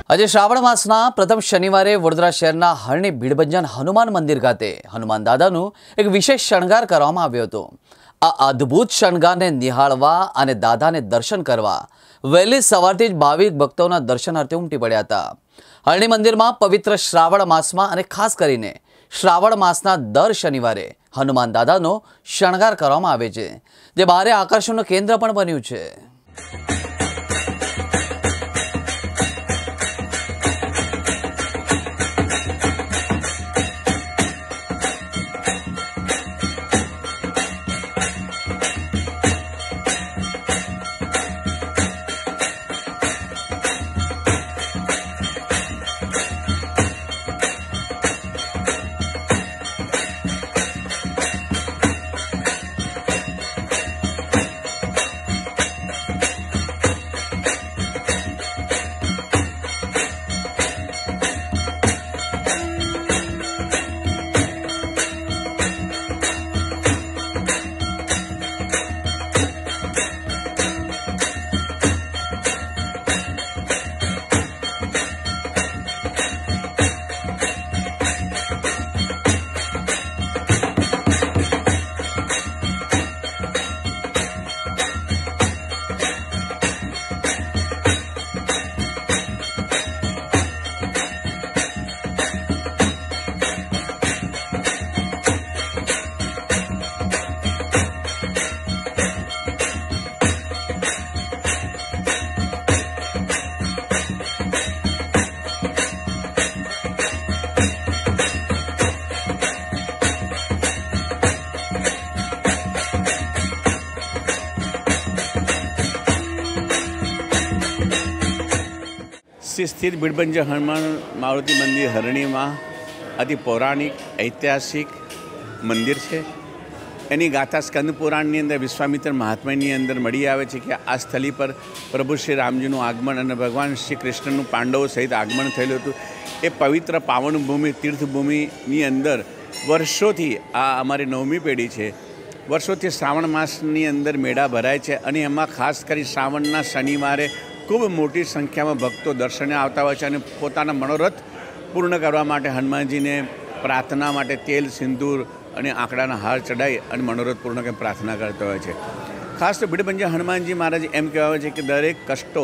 આજે શ્રાવણ માસના પ્રથમ શનિવારે વડોદરા શહેરના હરણી ભીડભંજન હનુમાન મંદિર ખાતે હનુમાન દાદાનું એક વિશેષ શણગાર કરવામાં આવ્યો હતો। આ અદ્ભુત શણગારને નિહાળવા અને દાદાને દર્શન કરવા વહેલી સવારથી જ ભાવિક ભક્તોના દર્શનાર્થે ઉમટી પડ્યા હતા। હરણી મંદિરમાં પવિત્ર શ્રાવણ માસમાં અને ખાસ કરીને શ્રાવણ માસના દર શનિવારે હનુમાન દાદાનો શણગાર કરવામાં આવે છે, જે ભારે આકર્ષણનું કેન્દ્ર પણ બન્યું છે। श्री स्थित भीडभंजन हनुमान मारुति मंदिर हरणी में अति पौराणिक ऐतिहासिक मंदिर है। एनी गाथा स्कंद पुराणनी अंदर विश्वामित्र महात्म्यनी अंदर मળી આવે છે કે આ સ્થળી પર પ્રભુ શ્રી રામજીનું આગમન અને ભગવાન શ્રી કૃષ્ણનું પાંડવો સહિત આગમન થયેલું હતું। એ પવિત્ર પાવન ભૂમિ તીર્થભૂમિની અંદર વર્ષોથી આ અમારી નવમી પેઢી છે, વર્ષોથી શ્રાવણ માસની અંદર મેળા ભરાય છે અને એમાં ખાસ કરી શ્રાવણના શનિવારે ખૂબ મોટી સંખ્યામાં ભક્તો દર્શને આવતા હોય છે અને પોતાના મનોરથ પૂર્ણ કરવા માટે હનુમાનજીને પ્રાર્થના માટે તેલ સિંદૂર અને આંકડાના હાર ચડાવી અને મનોરથ પૂર્ણ કરી પ્રાર્થના કરતા હોય છે। ખાસ તો ભીડભંજન હનુમાનજી મહારાજ એમ કહેવાય છે કે દરેક કષ્ટો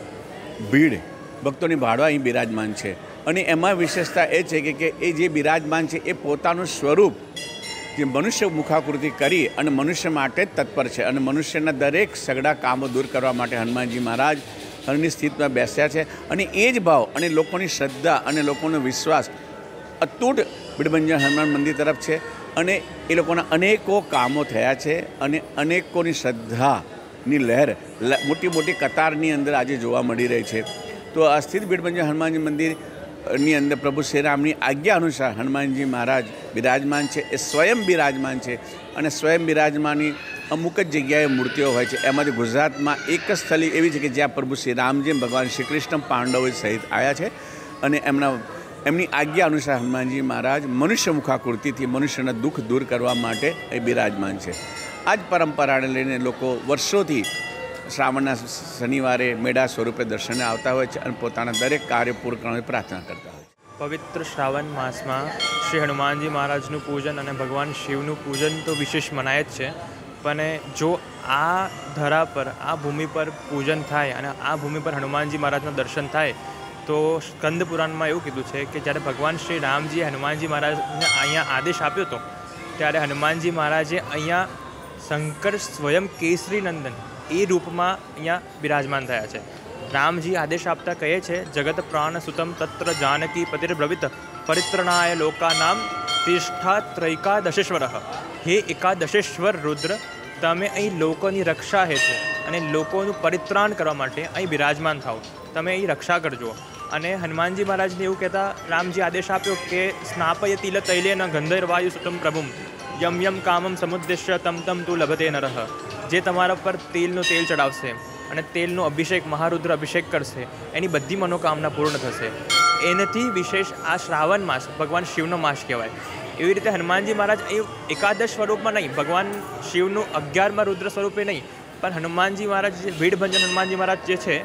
ભીડ ભક્તોની ભાડવા અહીં બિરાજમાન છે અને એમાં વિશેષતા એ છે કે એ જે બિરાજમાન છે એ પોતાનું સ્વરૂપ જે મનુષ્ય મુખાકૃતિ કરી અને મનુષ્ય માટે જ તત્પર છે અને મનુષ્યના દરેક સગડા કામો દૂર કરવા માટે હનુમાનજી મહારાજ હરની સ્થિતિમાં બેસ્યા છે અને એ જ ભાવ અને લોકોની શ્રદ્ધા અને લોકોનો વિશ્વાસ અતૂટ ભીડભંજન હનુમાન મંદિર તરફ છે અને એ લોકોના અનેકો કામો થયા છે અને અનેકોની શ્રદ્ધાની લહેર મોટી મોટી કતારની અંદર આજે જોવા મળી રહી છે। તો આ સ્થિત ભીડભંજન હનુમાનજી મંદિરની અંદર પ્રભુ શ્રીરામની આજ્ઞા અનુસાર હનુમાનજી મહારાજ બિરાજમાન છે, એ સ્વયં બિરાજમાન છે અને સ્વયં બિરાજમાનની અમુક જ જગ્યાએ મૂર્તિઓ હોય છે। એમાંથી ગુજરાતમાં એક જ સ્થળી એવી છે કે જ્યાં પ્રભુ શ્રી રામજી ભગવાન શ્રી કૃષ્ણ પાંડવો સહિત આવ્યા છે અને એમની આજ્ઞા અનુસાર હનુમાનજી મહારાજ મનુષ્ય મુખાકૃતિથી મનુષ્યના દુઃખ દૂર કરવા માટે એ બિરાજમાન છે। આ જ પરંપરાને લઈને લોકો વર્ષોથી શ્રાવણના શનિવારે મેળા સ્વરૂપે દર્શને આવતા હોય છે અને પોતાના દરેક કાર્ય પૂર્ણ કરવાની પ્રાર્થના કરતા હોય છે। પવિત્ર શ્રાવણ માસમાં શ્રી હનુમાનજી મહારાજનું પૂજન અને ભગવાન શિવનું પૂજન તો વિશેષ મનાય જ છે, પણ જો આ ધરા પર આ ભૂમિ પર પૂજન થાય અને આ ભૂમિ પર હનુમાનજી મહારાજના દર્શન થાય તો સ્કંદ પુરાણમાં એવું કીધું છે કે જ્યારે ભગવાન શ્રી રામજીએ હનુમાનજી મહારાજને અહીંયા આદેશ આપ્યો હતો ત્યારે હનુમાનજી મહારાજે અહીંયા શંકર સ્વયં કેસરી નંદન એ રૂપમાં અહીંયા બિરાજમાન થયા છે। રામજી આદેશ આપતા કહે છે, જગત પ્રાણ સુતમ તત્ર જાનકી પતિર્બ્રવિત પરિત્રણાય લોકાનામ તિષ્ઠા ત્રૈકાદશેશ્વર। હે એકાદશેશ્વર રુદ્ર, તમે અહીં લોકોની રક્ષા હેતુ અને લોકોનું પરિત્રાણ કરવા માટે અહીં બિરાજમાન થાઓ, તમે અહીં રક્ષા કરજો। અને હનુમાનજી મહારાજને એવું કહેતા રામજી આદેશ આપ્યો કે સ્નાપય તિલ તૈલેન ગંધર્વાયુ સુતમ પ્રભુમ યમ યમ કામમ સમુદ્દેશ્ય તમ તમ તું લભતે નરઃ। જે તમારા પર તેલનું તેલ ચડાવશે અને તેલનો અભિષેક મહારુદ્ર અભિષેક કરશે એની બધી મનોકામના પૂર્ણ થશે। એનાથી વિશેષ આ શ્રાવણ માસ ભગવાન શિવનો માસ કહેવાય। એવી રીતે હનુમાનજી મહારાજ એ એકાદશ સ્વરૂપમાં નહીં, ભગવાન શિવનું 11માં રુદ્ર સ્વરૂપે નહીં, પણ હનુમાનજી મહારાજ જે ભીડભંજન હનુમાનજી મહારાજ જે છે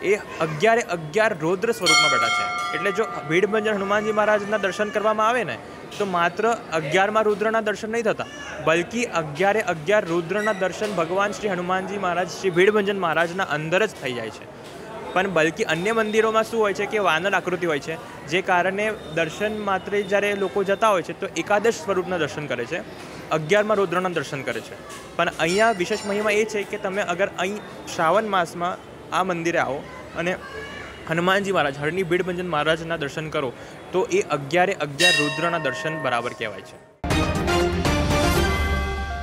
એ 11 રૌદ્ર સ્વરૂપમાં બેઠા છે. એટલે જો ભીડભંજન હનુમાનજી મહારાજના દર્શન કરવામાં આવે ને તો માત્ર 11માં રુદ્રના દર્શન નહીં થતા, બલ્કિ 11 રુદ્રના દર્શન ભગવાન શ્રી હનુમાનજી મહારાજ શ્રી ભીડભંજન મહારાજના અંદર જ થઈ જાય છે. પણ બલ્કિ અન્ય મંદિરોમાં શું હોય છે કે વાનર આકૃતિ હોય છે, જે કારણે દર્શન માત્ર જ્યારે લોકો જતા હોય છે તો એકાદશ સ્વરૂપના દર્શન કરે છે, 11માં રુદ્રના દર્શન કરે છે. પણ અહીંયા વિશેષ મહિમા એ છે કે તમે અગર અહીં શ્રાવણ માસમાં આ મંદિરે આવો અને હનુમાનજી મહારાજ હરણી ભીડભંજન મહારાજના દર્શન કરો તો એ 11 રુદ્રના દર્શન બરાબર કહેવાય છે.